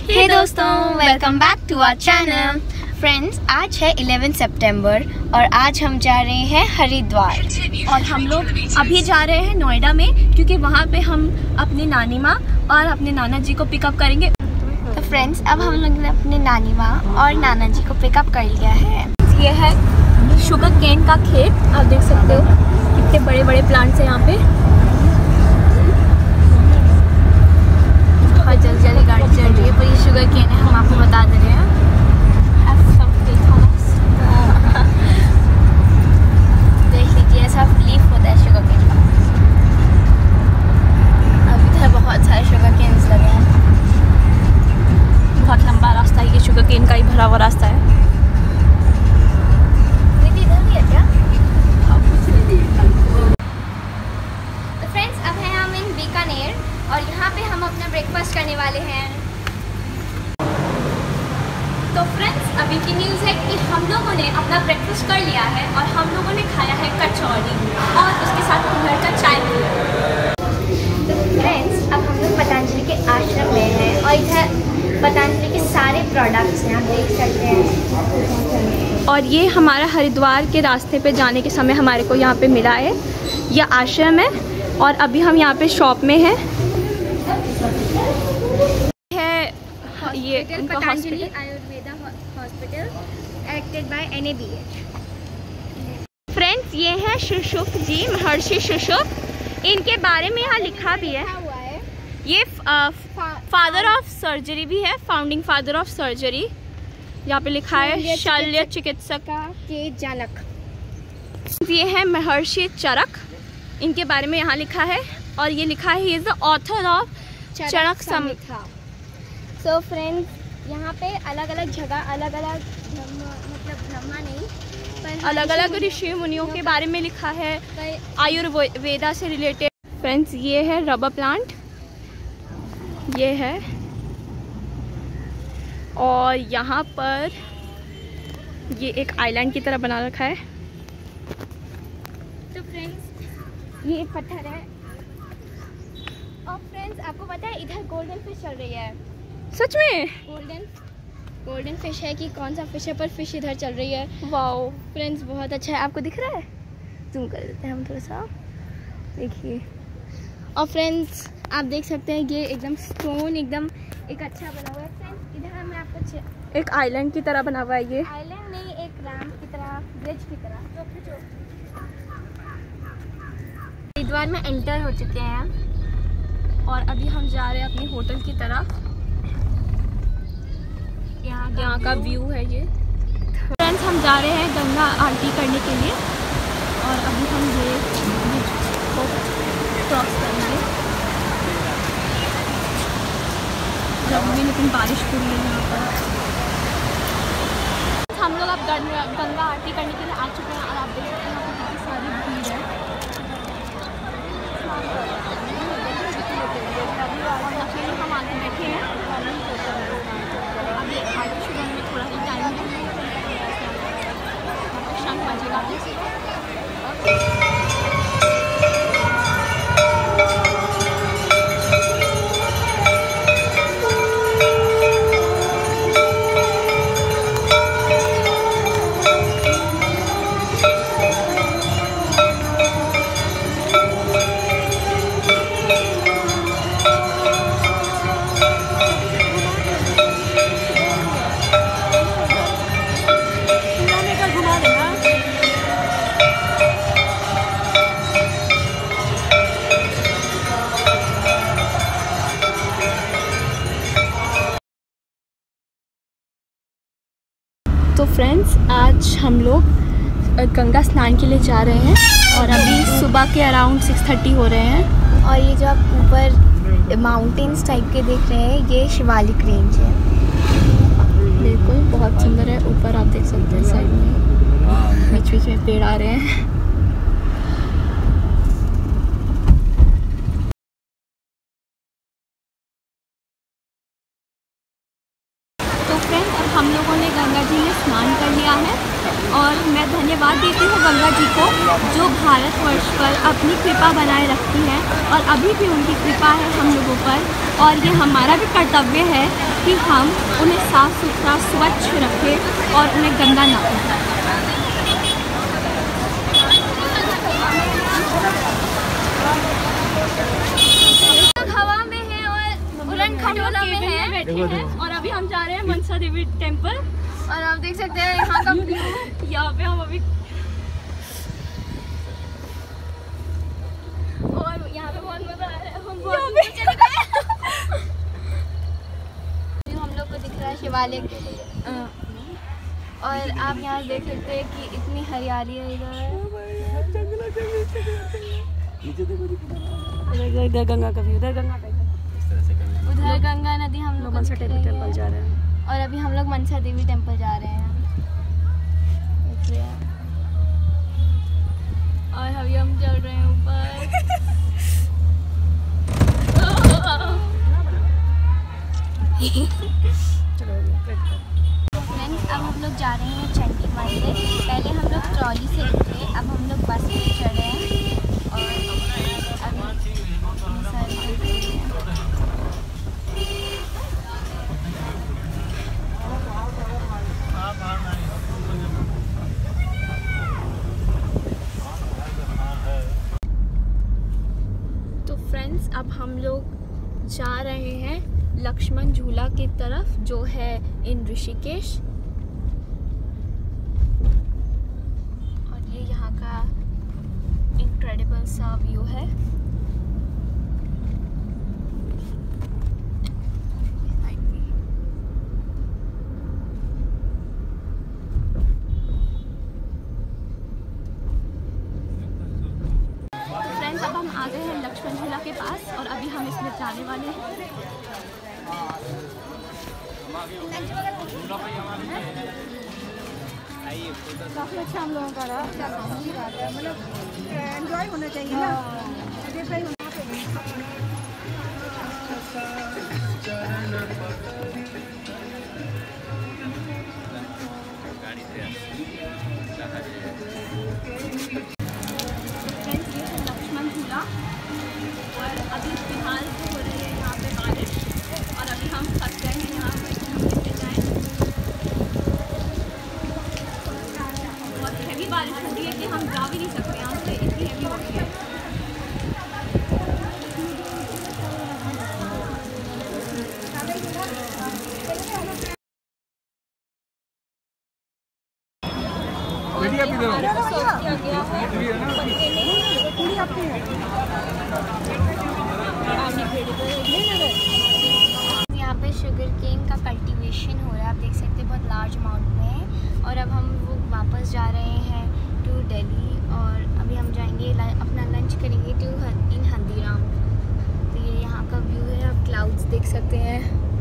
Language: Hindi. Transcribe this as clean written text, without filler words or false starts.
हे दोस्तों, welcome back to our channel. Friends, आज है 11 सितंबर और आज हम जा रहे हैं हरिद्वार और हम लोग अभी जा रहे हैं नोएडा में, क्योंकि वहाँ पे हम अपनी नानी माँ और अपने नाना जी को पिकअप करेंगे। तो फ्रेंड्स, अब हम लोग ने अपने नानी माँ और नाना जी को पिकअप कर लिया है। ये है शुगर केन का खेत, आप देख सकते हो कितने बड़े बड़े प्लांट्स हैं यहाँ पे। बहुत जल्दी जल्दी गाड़ी चल रही है, पर ये शुगर केन है, हम आपको बता दे रहे हैं। देख लीजिए, ऐसा लीफ होता है शुगर केन का। अब इधर बहुत सारे शुगर केन्स लगे हैं। बहुत लंबा रास्ता है, ये शुगर केन का ही भरा हुआ रास्ता है। इधर भी है क्या? तो फ्रेंड्स, अब है हम इन बीकानेर और यहाँ पे हम अपना ब्रेकफास्ट करने वाले हैं। तो फ्रेंड्स, अभी की न्यूज़ है कि हम लोगों ने अपना ब्रेकफास्ट कर लिया है और हम लोगों ने खाया है कचौड़ी और उसके साथ घर का चाय पिया। तो फ्रेंड्स, अब हम लोग पतंजलि के आश्रम में हैं और इधर पतंजलि के सारे प्रोडक्ट्स हैं, आप देख सकते हैं। और ये हमारा हरिद्वार के रास्ते पे जाने के समय हमारे को यहाँ पे मिला है। यह आश्रम है और अभी हम यहाँ पे शॉप में हैं। ये Patanjali Ayurveda hospital acted by NABH। Friends, ये है शुशुक जी, महर्षि शुशुक। इनके बारे में यहाँ लिखा भी है। ये फादर ऑफ सर्जरी भी है, फाउंडिंग फादर ऑफ सर्जरी। यहाँ पे लिखा है शल्य चिकित्सक के जनक। ये है महर्षि चरक, इनके बारे में यहाँ लिखा है। और ये लिखा है, he is the author of Charak Samhita. So friends, यहाँ पे अलग अलग जगह अलग अलग मतलब ब्रह्मा नहीं पर अलग अलग ऋषि मुनियों के बारे में लिखा है, आयुर्वेदा से रिलेटेड। फ्रेंड्स, ये है रबर प्लांट, ये है। और यहाँ पर ये एक आइलैंड की तरह बना रखा है। तो फ्रेंड्स, ये एक पत्थर है। और फ्रेंड्स, आपको पता है इधर गोल्डन फिश चल रही है। सच में गोल्डन फिश है कि कौन सा फिश है, पर फिश इधर चल रही है। वाओ फ्रेंड्स, बहुत अच्छा है। आपको दिख रहा है? जूम कर देते हैं हम थोड़ा सा, देखिए। और फ्रेंड्स, आप देख सकते हैं ये एकदम स्टोन एकदम एक अच्छा बना हुआ है। फ्रेंड्स, इधर मैं आपको एक आइलैंड की तरह बना हुआ है। ये आइलैंड नहीं, एक रैम्प की तरह, ब्रिज की तरह। हरिद्वार में एंटर हो चुके हैं और अभी हम जा रहे हैं अपनी होटल की तरफ। यहाँ का व्यू है ये। फ्रेंड्स, हम जा रहे हैं गंगा आरती करने के लिए और अभी हम ये ब्रिज को क्रॉस करेंगे। जब भी लेकिन बारिश पूरी है यहाँ पर। हम लोग अब गंगा आरती करने के लिए आ चुके हैं और आप देख सकते हैं यहाँ पर कितनी सारी भीड़ है। हम आगे बैठे हैं, अभी आगे शुरू में थोड़ा ही टाइम है, शाम बजेगा। तो फ्रेंड्स, आज हम लोग गंगा स्नान के लिए जा रहे हैं और अभी सुबह के अराउंड 6:30 हो रहे हैं। और ये जो आप ऊपर माउंटेन्स टाइप के देख रहे हैं, ये शिवालिक रेंज है। बिल्कुल बहुत सुंदर है। ऊपर आप देख सकते हैं साइड में बीच बीच में पेड़ आ रहे हैं। तो फ्रेंड्स, अब हम लोगों ने गंगा जी में स्नान कर लिया है और मैं धन्यवाद देती हूँ गंगा जी को, जो भारतवर्ष पर अपनी कृपा बनाए रखती है और अभी भी उनकी कृपा है हम लोगों ऊपर, और ये हमारा भी कर्तव्य है कि हम उन्हें साफ़ सुथरा स्वच्छ रखें और उन्हें गंदा ना करें। हवा में है और उड़न खटोला में है बैठे हैं, और अभी हम जा रहे हैं मनसा देवी टेम्पल। और आप देख सकते हैं यहाँ का यहाँ पे हम अभी, और यहाँ पे बहुत मजा आ रहा है। हम लोग को दिख रहा है शिवालिक, और आप यहाँ देख सकते हैं कि इतनी हरियाली है इधर। उधर गंगा का भी, उधर गंगा का, उधर गंगा नदी हम लोग मनसा देवी टेम्पल जा रहे हैं। और अभी हम लोग मनसा देवी टेम्पल जा रहे हैं। और अभी हम चल रहे हैं ऊपर। फ्रेंड्स, अब हम लोग जा रहे हैं चंडी मंदिर। पहले हम लोग ट्रॉली से उतरे, अब हम लोग बस में चढ़े हैं और तो फ्रेंड्स, अब हम लोग जा रहे हैं लक्ष्मण झूला की तरफ, जो है इन ऋषिकेश। और ये यहाँ का इनक्रेडिबल सा व्यू है। फ्रेंड्स, अब हम आ गए हैं लक्ष्मण झूला के पास, और अभी हम इसमें जाने वाले हैं। काफी अच्छा हम लोगों का रहा, मतलब एंजॉय होना चाहिए ना। लक्ष्मण झूला, और अभी फिलहाल हो रही है यहाँ पे बारिश, और अभी हम थक गए हैं यहाँ पे, हम नीचे जाएँ। बहुत हैवी बारिश हो रही है कि हम जा भी नहीं सकते यहाँ से, इतनी हैवी हो रही है। यहाँ पे शुगर केन का कल्टीवेशन हो रहा है, आप देख सकते हैं, बहुत लार्ज अमाउंट में है। और अब हम वो वापस जा रहे हैं टू दिल्ली, और अभी हम जाएंगे अपना लंच करेंगे इन हल्दीराम। तो ये यहाँ का व्यू है, आप क्लाउड्स देख सकते हैं।